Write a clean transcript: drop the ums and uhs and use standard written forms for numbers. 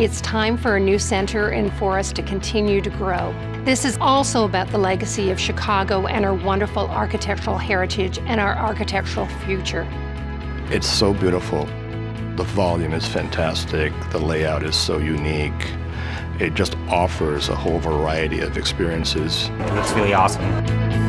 It's time for a new center and for us to continue to grow. This is also about the legacy of Chicago and our wonderful architectural heritage and our architectural future. It's so beautiful. The volume is fantastic. The layout is so unique. It just offers a whole variety of experiences. It looks really awesome.